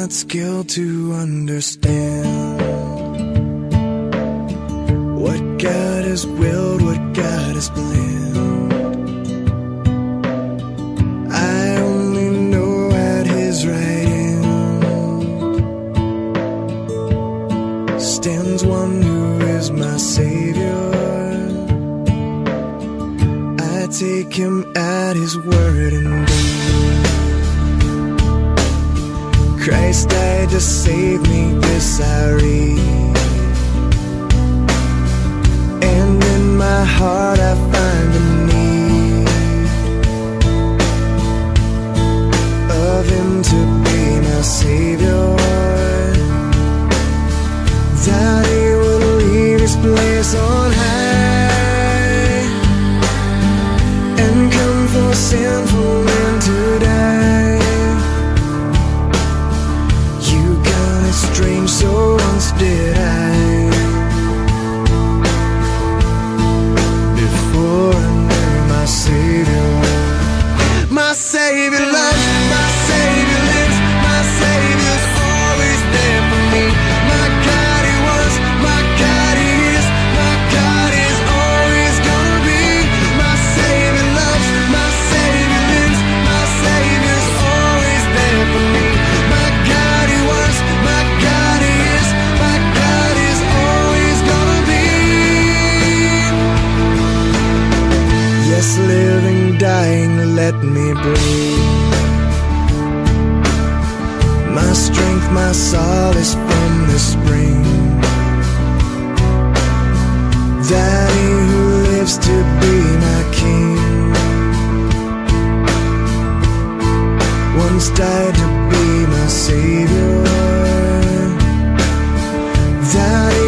not skilled to understand what God has willed, what God has planned. I only know at His right hand stands one who is my Savior. I take Him at His word and believe Christ died to save me, this I read. And in my heart I find a need of Him to be my Savior, that He would leave His place on high and come for sinful men to die. You got strange, so once did I. My Savior loves, my Savior lives, my Savior's always there for me. My God He was, my God He is, my God is always gonna be. My Savior loves, my Savior lives, my Savior's always there for me. My God He was, my God He is, my God is always gonna be. Yes, living, dying, let me breathe. My strength, my solace from the spring, that He who lives to be my King once died to be my Savior, that